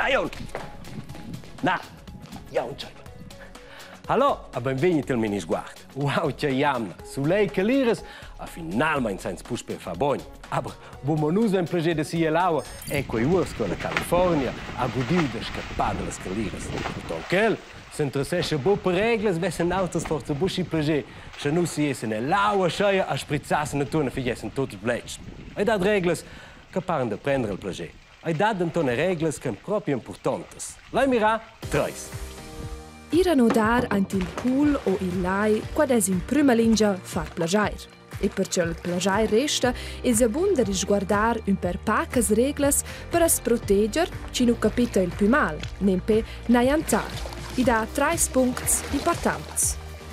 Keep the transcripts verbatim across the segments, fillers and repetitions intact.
Lion! Na, Jan c'è. Hallo, a benvenuti al mini sguardo. Wow, c'è Jan. Su lei che lires, a finalmente senza pus per fa bogn. Aber, wo man us ein piacere de sia laua, e quei urs con la California, a gudiu de scappare le scalires. Tonkel, se interessesce bo per regles, vessen autos forza buschi piacere, se nu si essen e laua scheia a sprizzassen e turne figessen tutti blech. E dat regles che paren de prendere il piacere. E dat denton regles che proprio importantes. Lei mira, treis. Irano dar ant il pool o il lai, quad es in prima linea far plagiair. E perciò il plagiair resta, es a bun da risguardar un per pacas reglas per as proteger ci nu capita il più mal, nempe naiantar. I da tre punts importants.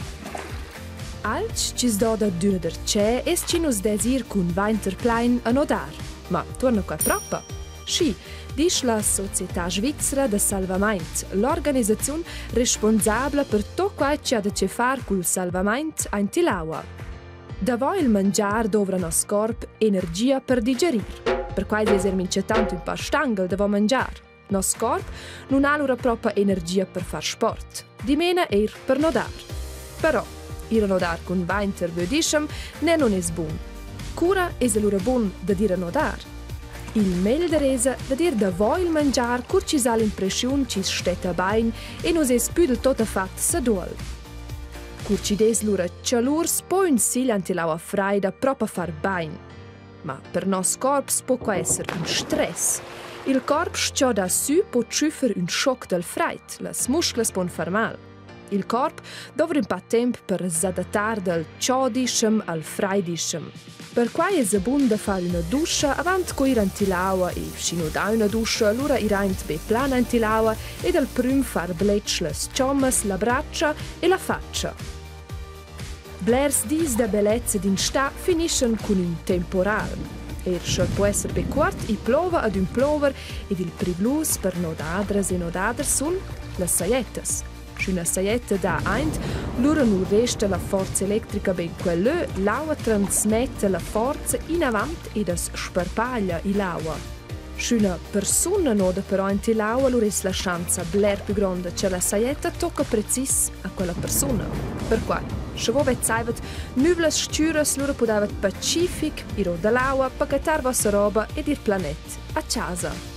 Alc ci sdoda d'una derce es ci nus desir cun Winterplein a nodar. Ma torna qua proprio. Sci, dice la Società Svizzera de Salvament, l'organizzazione responsabile per tutto quel che ha da fare col salvamento in Tilaua. Da voi il mangiare dovra nos corp energia per digerir. Per quai eser mince tanto un paar stangel da vo mangiare. Nos corp non ha lura propria energia per far sport. Di mena er per nodar. Però, ir a nodar con Winter vödiscem ne non es bun. Cura es lura bun da dir a nodar. Il meglio da resa da dir da voi il mangiar cur ci sa l'impressiun ci stetta bain e nos es più del tot fatto sa duol. Cur ci des lura cialurs po un sil antilaua fraida proprio far bain. Ma per nos corps può qua essere un stress. Il corp scio da su può trüffer un shock del freit, las muscles pon far mal. Il corp dovra un pa temp per s'adattar del ciodischem al freidischem. Per quai es bun da fare una duscia avant co ir antilaua e si no da una duscia allora ir aint be plan antilaua e dal prüm far bletsch las ciommas, la braccia e la faccia. Blers dis da bellezza din sta finiscen con un temporal. Er schol può essere be quart i plova ad un plover ed il priblus per nodadras e nodadras sun las saietas. Una saietta da eint, lura nu resta la forza elettrica ben quell'ö, l'aua trasmette la forza in avant ed es sparpaglia i l'aua. Una persona noda però in l'aua lura es la chance bler più grande, cioè la saietta tocca precis a quella persona. Per qua, se vo vet saivet, nublas stüres lura podavet pacific, iro da l'aua, pacatar vostra roba ed il planet a casa.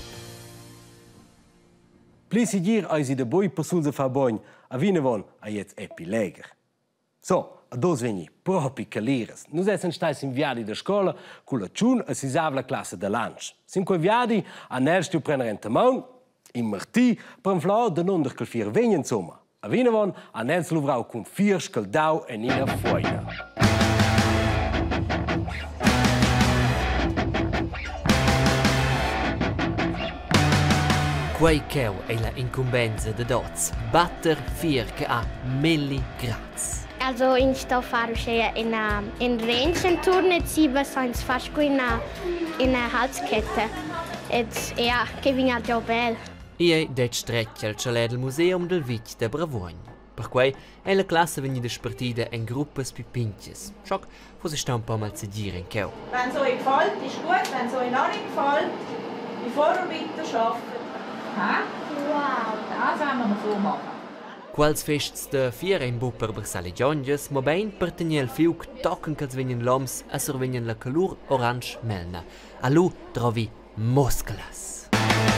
Plisi dir eisi de boi per sulze fa bogn, a vinevon a jetz epi leger. So, a dos vegni propi calires. Nus essen stais in viadi da scola, con la ciun a si la classe de lunch. Sin quei viadi, a nerstiu prenner en tamaun, in martì, per un flau de nonder cal vier vegni insomma. A vinevon, a nens luvrau con vier scaldau en ina fuoina. Quei cheu è la incumbenza de dots, batter vier che ha milligraz. Also in sto fare in a in range in turne sieben sans fast in a in a Halskette. Et ja, che vinga già bel. Ie det streccia il chalet del museum del Vich de Bravogn. Per quei è la classe vegni de spartida in gruppes più pinches. Schock, fu si sta un po' mal zu dire in cheu. Wenn so euch gefällt, ist gut. Wenn so euch noch nicht gefällt, die Vorarbeiter arbeiten. Ha? Wow, das haben wir so machen. Quals fests de fiera in Bupper per Sale Gionges, mo bein pertenia il fiuc tocken che svegnen l'oms a survegnen la color orange melna. A lu trovi muskelas.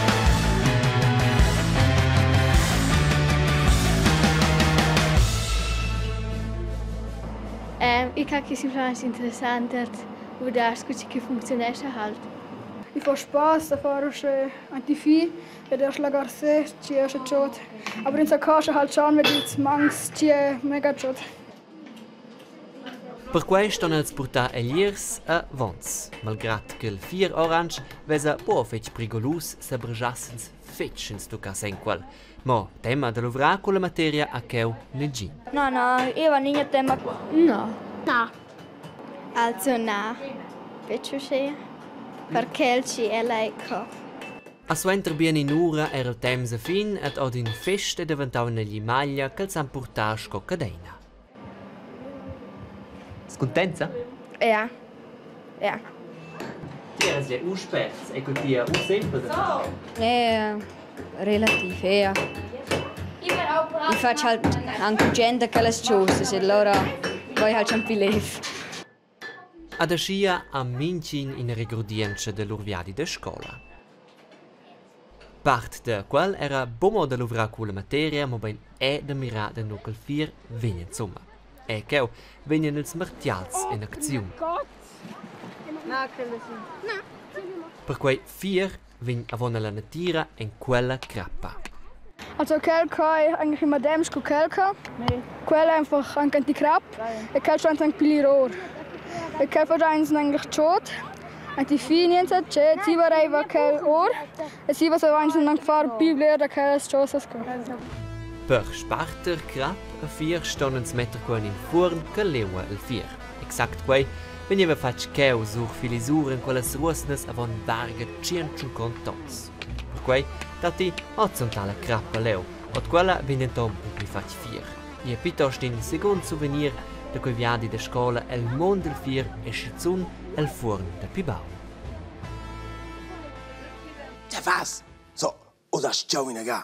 Ähm, ich glaube, es ist interessant, wie das gut funktioniert halt. Mi fa spaß, da fare anche fi, vedere la garse, ci è ciot. Aber in der Kasche halt schauen, wie die Mangs, ci è mega ciot. Per quei ston els portar eliers a Vons, malgrat che il fier orange vesa po fetch prigolus se brejassens fetch in sto casenqual. Mo tema de lovra con la materia a cheu negin. No, no, io non ho tema. No. no. Also na. Bitte perché ci è laico. A suenter bien in ura era il temps fin et od in feste diventau negli maglia che s'han portar sco cadena. Scontenza? Ja. Ja. Ti eras le usperts e quel tia u sempre da. Ja. Relativ, ja. Ich faccio halt anche gente che le cose, e allora poi halt schon più Ad ascia a mincin in regrodienza de l'urviadi de scola. Part de quel era bomo de l'uvra con la materia, ma ben è de mirar de nucel vier vegna insomma. E che vengono els martials in azione. Per quei vier vin avona la natura in quella crappa. Also Kelka eigentlich immer dem sku Kelka. Quella einfach anche die Krab. E Kelka stand anche piliror. E Kelka eins eigentlich tot. Und die Finien sind che sie war einfach Kel or. E sie was eins lang far Bibel der Kel Joseph. Per Sparter crap a vier stonnens metter con in forn che leua il vier. Exakt quei veniva fac cheu sur filisur in quelle ruosnes avon varga centocinquanta tons. Per quei dati orizzontale crappa leu, od quella venentom un pli fac vier. E piuttosto in second souvenir da quei viadi de scola el mond del vier e schizun el forn del pibau. Ja was? So, oder schau in ga.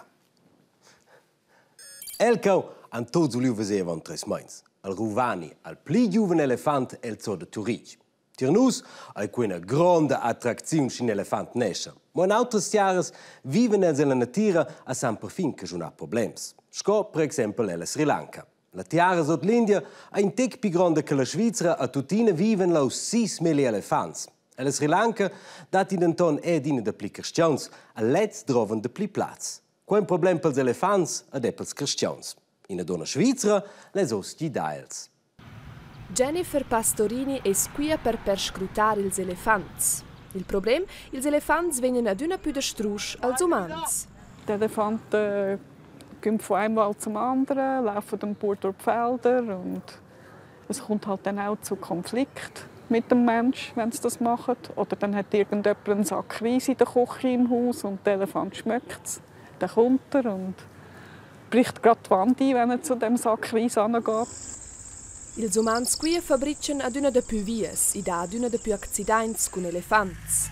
Elko an tots uliu veseva tres mains. Al Ruvani, al pli giuven elefant el zo de Turic. Tirnus ai quina grande attrazione sin elefant nesce. Ma in altres jahres viven els en la natura a san perfin che non ha problems. Sco, per esempio, el Sri Lanka. La tiara sot l'India ha un tic più grande che la Svizzera a tutina viven lau sis mili elefants. El Sri Lanka dat in denton ed in de pli cristians a letz droven de pli plats. Quel problem pels elefants ed è pels cristians. In donna Svizzera les os gli daels. Jennifer Pastorini è qui per perscrutare ils elefants. Il problem, ils elefants vengono ad una più de strusch als umans. Die Elefanten gehen von einem Wald zum anderen, laufen dann durch die Felder und es kommt halt dann auch zu Konflikt mit dem Mensch, wenn sie das machen. Oder dann hat irgendjemand einen Sack Reis in der Küche im Haus und der Elefant schmeckt es. Dann kommt er und bricht gerade die Wand ein, wenn er zu dem Sack Reis angeht. Ils umans qui fabrican ad una de più vies ed ad una de più accidents con elefants.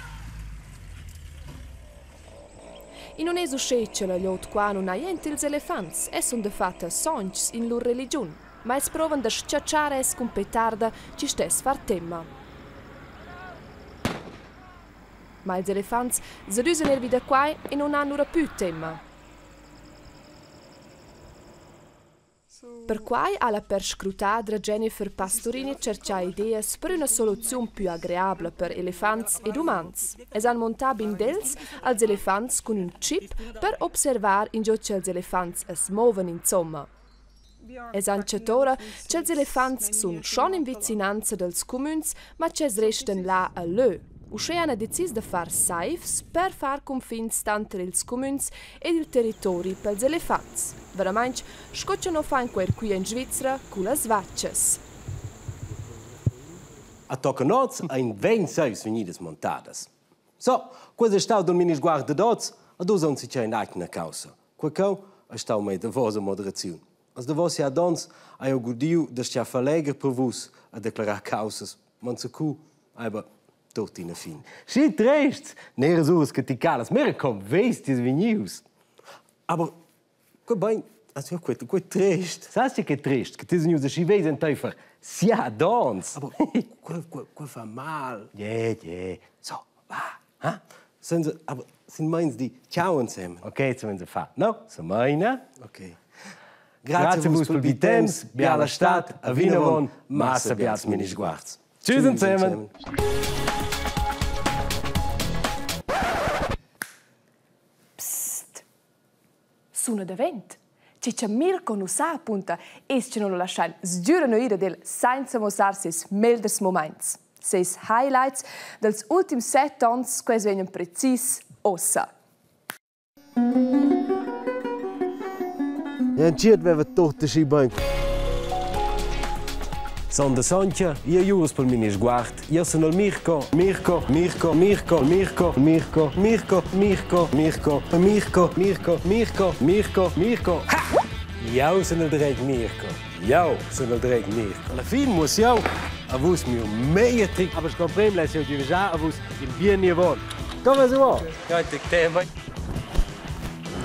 In non è succece la lot qua non hai ent ils elefants, e son de fatta songs in lor religion, ma es provan da schiacciare es con petarda ci stes far temma. Ma ils elefants zadusen er wieder qua e non hanno ora più temma. Per quai alla perscrutadra Jennifer Pastorini cerca idee per una soluzione più agreabile per elefants ed umans. Es han montato in dels als elefants con un chip per osservare in gioco els elefants es moven insomma. Es han cetora che els elefants sun schon in vicinanza dels communs, ma che resten là a lö. Usce hanno deciso di far saifs per far confins tanto ils communs ed il territori pels elefants. Veramente, scocciano fan quel qui in Svizzera con le svacces. A tocca noz ein ven saifs venidas montadas. So, quasi è stato il minisguardo d'oz, ad usa un si c'è in acna causa. Quacau è stato mai da vosa moderazione. As da vosi ad ons, hai augudiu da stia verleger per vus a declarar causas, man se cu, aber tot in a fin. Si trest, nere sus che ti calas, mere com vestis venius. Aber, que bem, also que que trist. Sabe que trist, que tis news si veis en teufer. Sia dons. Aber que que que fa mal. Ja, ja. So, va. Ha? Sind sie, aber sind meins die ciao zusammen. Okay, so wenn sie fa. No, so meine. Okay. Grazie vos per bitems, biala stat, a vinavon, massa bias minis guards. Tschüss zusammen. Psst. Suna da vent. Ciccia Mirko nu sa appunta es ce non lo lascian sgiurano ira del senza mosar ses melders moments. Ses highlights dels ultims set ons quais venien precis ossa. Ja, Giet veva tot schi bank. Sonda Sonja, io jurus per minis guard. Io sono il Mirko, Mirko, Mirko, Mirko, Mirko, Mirko, Mirko, Mirko, Mirko, Mirko, Mirko, Mirko, Mirko, Mirko. Ha! Jou sono il dreig Mirko. Jou sono il dreig Mirko. Alla fin muss jou avus mir mehr trick, aber kein Problem, lass ich dir sagen, avus il bien nie wohn. Come so? Ja, ich te vai.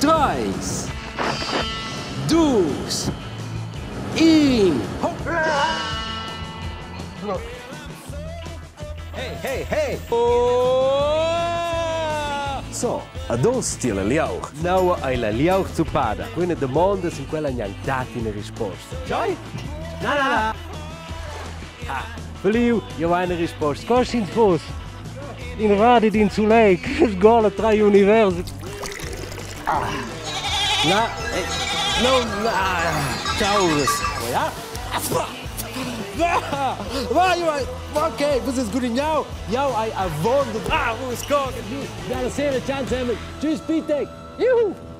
Três. Dois. Um. Hey, hey, hey! Oh! So, adesso ti la liauch. Now hai la liauch zupada. Quelle domande sono quelle che hanno dato una risposta. Cioè? No, no, no. Ah, per io, io ho una risposta. Cosa in fosse? In radio di Insulei, che sgola tra gli universi. Ah. No, eh, no, no. Ciao. Ja? Vai, vai. Ok, das ist gut. Jau, jau, I, I won the... Ah, wo ist Gott? Buonasera, ciao, Tschüss, Peter. Juhu.